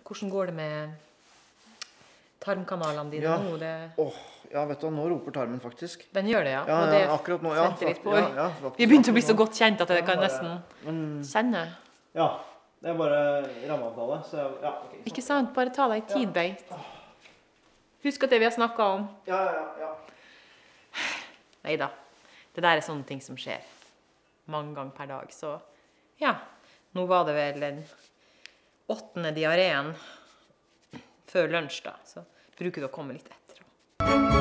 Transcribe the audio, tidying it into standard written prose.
Hvordan går det med tarmkanalene dine Ja. nå? Ja, vet du, nå roper tarmen faktisk. Den gjør det, ja. Ja, Og det akkurat nå, ja. venter litt på. Faktisk, Vi begynte å bli så godt kjent at jeg kan bare- nesten kjenne. Ja, det er bare rammeavtale, så ja. Okay. Ikke sant? Bare ta deg tid, Beint. Husk at det vi har snakket om. Ja. Neida. Det der er sånne ting som skjer mange ganger per dag, så ja. Nå var det vel den 8. diareen før lunsj da, så bruker det å komme litt etter.